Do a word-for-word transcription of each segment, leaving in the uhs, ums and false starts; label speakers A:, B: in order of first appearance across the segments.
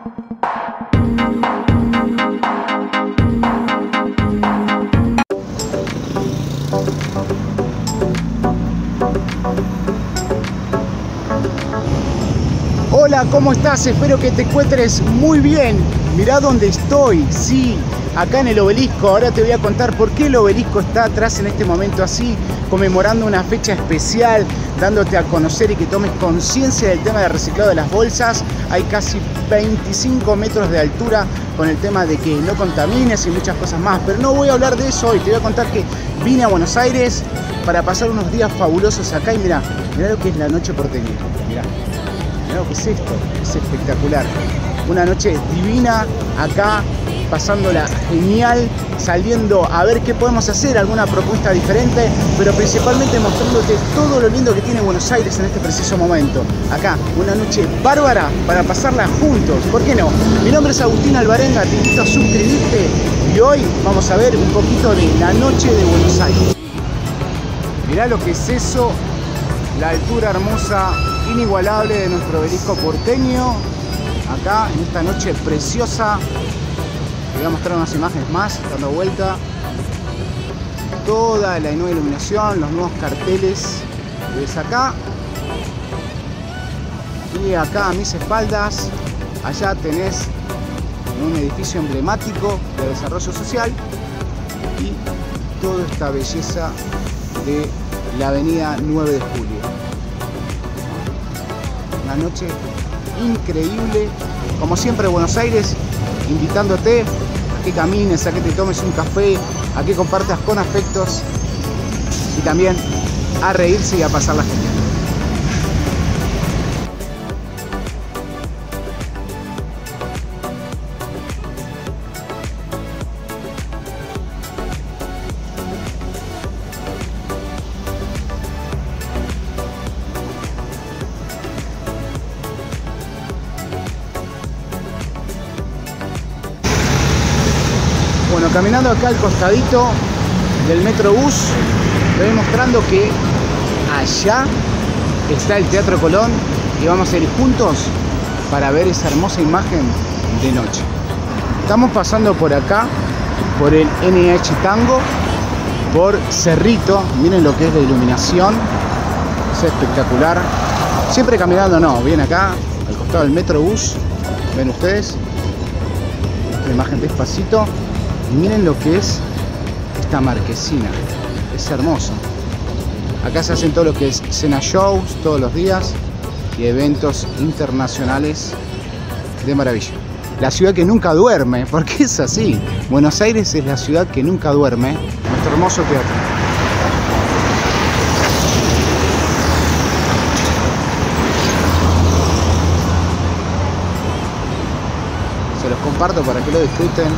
A: Hola, ¿cómo estás? Espero que te encuentres muy bien. Mirá dónde estoy, sí, acá en el obelisco. Ahora te voy a contar por qué el obelisco está atrás en este momento así, conmemorando una fecha especial, dándote a conocer y que tomes conciencia del tema del reciclado de las bolsas. Hay casi veinticinco metros de altura con el tema de que no contamines y muchas cosas más. Pero no voy a hablar de eso hoy, te voy a contar que vine a Buenos Aires para pasar unos días fabulosos acá y mirá, mirá lo que es la noche porteña, mirá. Mirá lo que es esto, es espectacular. Una noche divina acá, pasándola genial, saliendo a ver qué podemos hacer, alguna propuesta diferente, pero principalmente mostrándote todo lo lindo que tiene Buenos Aires en este preciso momento. Acá, una noche bárbara para pasarla juntos, ¿por qué no? Mi nombre es Agustín Alvarenga, te invito a suscribirte y hoy vamos a ver un poquito de la noche de Buenos Aires. Mirá lo que es eso, la altura hermosa, inigualable de nuestro obelisco porteño, acá en esta noche preciosa. Te voy a mostrar unas imágenes más, dando vuelta. Toda la nueva iluminación, los nuevos carteles que ves acá. Y acá a mis espaldas, allá tenés un edificio emblemático de desarrollo social y toda esta belleza de la avenida nueve de julio. Una noche increíble, como siempre Buenos Aires, invitándote a que camines, a que te tomes un café, a que compartas con afectos y también a reírse y a pasarla genial. Bueno, caminando acá al costadito del Metrobús, te voy mostrando que allá está el Teatro Colón y vamos a ir juntos para ver esa hermosa imagen de noche. Estamos pasando por acá, por el N H Tango, por Cerrito, miren lo que es la iluminación, es espectacular. Siempre caminando, no, bien acá, al costado del Metrobús, ven ustedes, esta imagen despacito. Y miren lo que es esta marquesina, es hermoso. Acá se hacen todo lo que es cena shows todos los días y eventos internacionales de maravilla. La ciudad que nunca duerme, porque es así. Buenos Aires es la ciudad que nunca duerme, nuestro hermoso teatro. Se los comparto para que lo disfruten.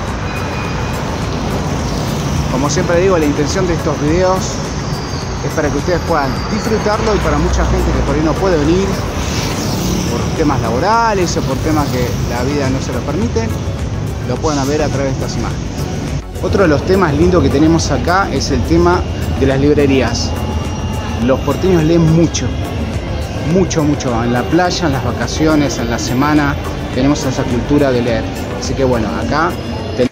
A: Como siempre digo, la intención de estos videos es para que ustedes puedan disfrutarlo y para mucha gente que por ahí no puede venir por temas laborales o por temas que la vida no se lo permite, lo puedan ver a través de estas imágenes. Otro de los temas lindos que tenemos acá es el tema de las librerías. Los porteños leen mucho, mucho, mucho. En la playa, en las vacaciones, en la semana, tenemos esa cultura de leer. Así que bueno, acá tenemos...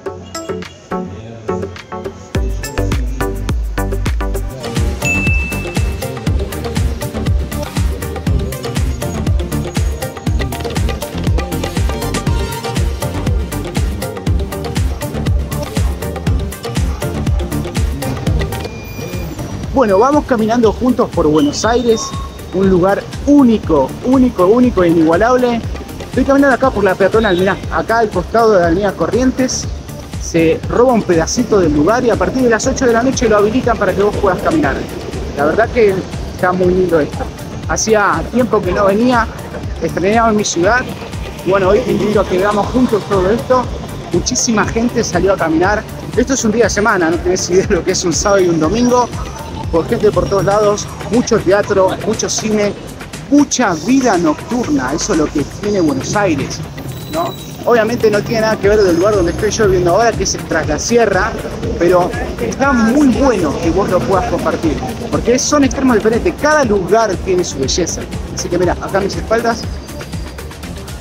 A: Bueno, vamos caminando juntos por Buenos Aires, un lugar único, único, único e inigualable. Estoy caminando acá por la peatonal, mirá, acá al costado de la avenida Corrientes, se roba un pedacito del lugar y a partir de las ocho de la noche lo habilitan para que vos puedas caminar. La verdad que está muy lindo esto. Hacía tiempo que no venía, estrenaba en mi ciudad. Y bueno, hoy te invito a que veamos juntos todo esto. Muchísima gente salió a caminar. Esto es un día de semana, no tenés idea de lo que es un sábado y un domingo. Por gente por todos lados, mucho teatro, mucho cine, mucha vida nocturna. Eso es lo que tiene Buenos Aires, ¿no? Obviamente no tiene nada que ver del lugar donde estoy yo viviendo ahora, que es Tras la Sierra, pero está muy bueno que vos lo puedas compartir, porque son extremos diferentes, cada lugar tiene su belleza. Así que mira, acá a mis espaldas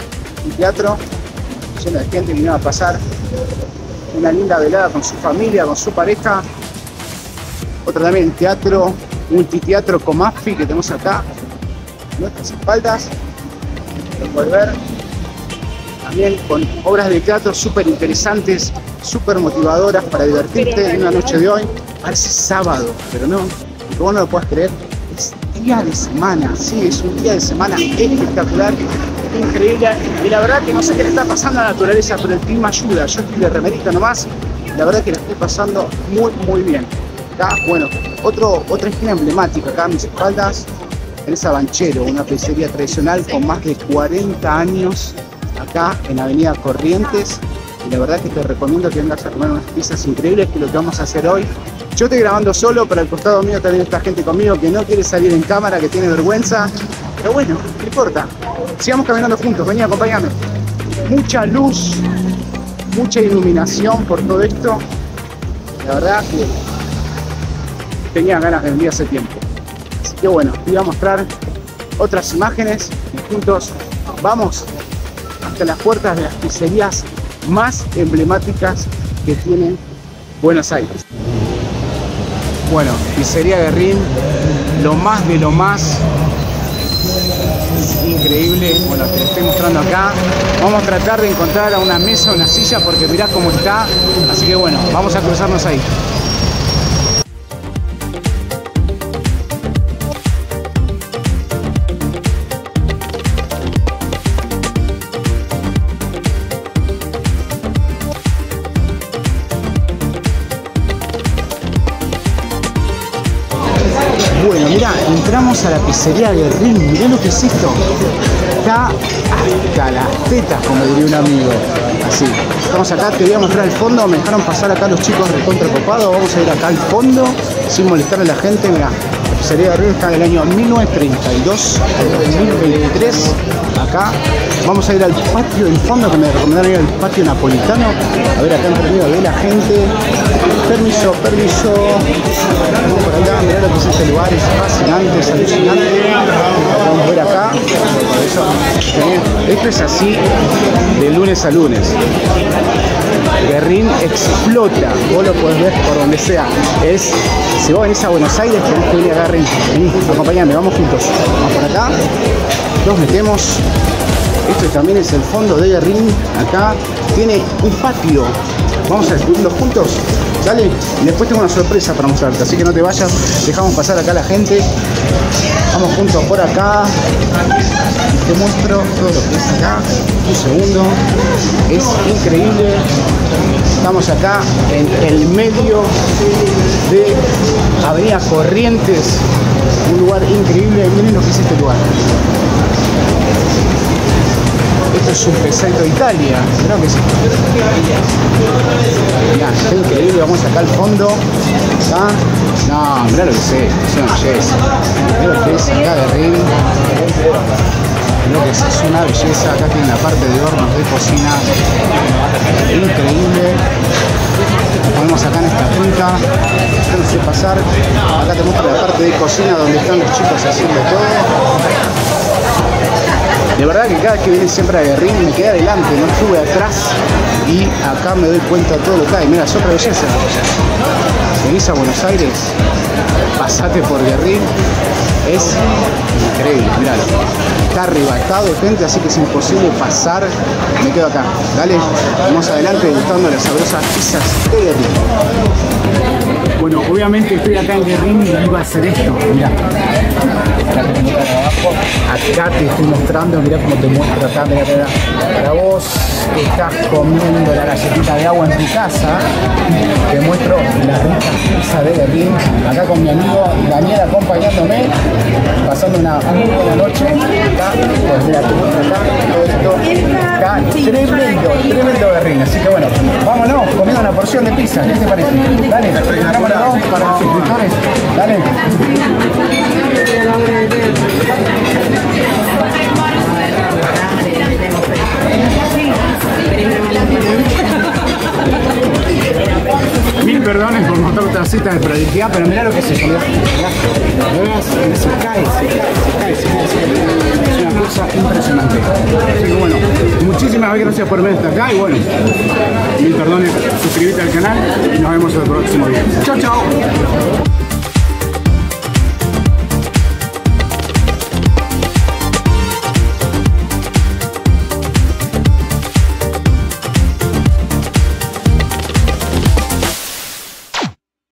A: un teatro lleno de gente que vino a pasar una linda velada con su familia, con su pareja. Otro también teatro, multiteatro Comafi que tenemos acá a nuestras espaldas. Lo puedes ver. También con obras de teatro súper interesantes, súper motivadoras para divertirte en una noche de hoy. Parece sábado, pero no, que vos no lo puedes creer. Es día de semana, sí, es un día de semana espectacular, increíble. Y la verdad que no sé qué le está pasando a la naturaleza, pero el clima ayuda. Yo estoy de remerita nomás. La verdad que la estoy pasando muy, muy bien. Acá, bueno, otro, otra esquina emblemática acá a mis espaldas, tenés a Banchero, una pizzería tradicional con más de cuarenta años acá en Avenida Corrientes. Y la verdad que te recomiendo que vengas a comer unas pizzas increíbles, que es lo que vamos a hacer hoy. Yo estoy grabando solo, pero al costado mío también está gente conmigo que no quiere salir en cámara, que tiene vergüenza. Pero bueno, no importa. Sigamos caminando juntos, vení, acompáñame. Mucha luz, mucha iluminación por todo esto. La verdad que tenía ganas de venir hace tiempo. Así que bueno, te voy a mostrar otras imágenes y juntos vamos hasta las puertas de las pizzerías más emblemáticas que tiene Buenos Aires. Bueno, Pizzería Guerrín, lo más de lo más increíble. Bueno, te lo estoy mostrando acá. Vamos a tratar de encontrar a una mesa, una silla, porque mirá cómo está. Así que bueno, vamos a cruzarnos ahí. Bueno, mirá, entramos a la Pizzería Guerrín. Mirá lo que es esto. Está hasta las tetas, como diría un amigo. Así. Estamos acá, te voy a mostrar el fondo. Me dejaron pasar acá los chicos recontra copados. Vamos a ir acá al fondo, sin molestar a la gente. Mirá, la Pizzería Guerrín está del año mil novecientos treinta y dos al dos mil veintitrés. Acá. Vamos a ir al patio del fondo, que me recomendaron ir al patio napolitano. A ver, acá entre medio ve la gente. Permiso, permiso. Vamos por acá, mirá lo que es este lugar, es fascinante, es alucinante. Vamos a ver acá. Esto es así de lunes a lunes. Guerrín explota, vos lo podés ver por donde sea. Es, si vos venís a Buenos Aires, tenés que venir a Guerrín. Vení, acompañame, vamos juntos. Vamos por acá, nos metemos. Esto también es el fondo de Guerrín. Acá tiene un patio. Vamos a descubrirlo juntos. Dale, y después tengo una sorpresa para mostrarte, así que no te vayas. Dejamos pasar acá a la gente. Vamos juntos por acá. Te muestro todo lo que es acá. Un segundo. Es increíble. Estamos acá en el medio de Avenida Corrientes. Un lugar increíble. Miren lo que es este lugar. Esto es un peseto de Italia, creo que sí. Mirá, está increíble, vamos acá al fondo. ¿Ah? No, mirá lo que sé, es una belleza. Mirá lo que es acá de ring. Mirá lo que es, es una belleza. Acá tiene la parte de hornos de cocina. Increíble. Ponemos acá en esta punta. Déjense pasar. Acá te muestro la parte de cocina donde están los chicos haciendo todo. De verdad que cada vez que viene siempre a Guerrín me quedé adelante, no estuve atrás y acá me doy cuenta de todo lo que hay. Mira, es otra belleza. Venís a Buenos Aires, pasate por Guerrín, es increíble, miralo. Está arrebatado de gente, así que es imposible pasar. Me quedo acá. Dale, vamos adelante degustando las sabrosas pizzas de Guerrín. Bueno, obviamente estoy acá en Guerrín y iba a hacer esto, mirá. Acá te estoy mostrando, mirá cómo te muestro acá, mirá, mirá. Para vos que estás comiendo la galletita de agua en tu casa, te muestro la rica pizza de Guerrín. Acá con mi amigo Daniel acompañándome, pasando una muy buena noche. Acá, pues mira, te muestro acá, todo esto está tremendo, tremendo Guerrín. Así que bueno, vámonos, comiendo una porción de pizza, ¿qué te parece? Dale, vámonos para los suscriptores, dale. Mil perdones por mostrar otra cita de prolijidad, pero mirá lo que se comió. Mirá, se cae, se cae, se cae, se cae. Es una cosa impresionante. Así que bueno, muchísimas muchísimas gracias por ver hasta acá y bueno, mil perdones, suscríbete al canal y nos vemos el próximo video. Chao, chao.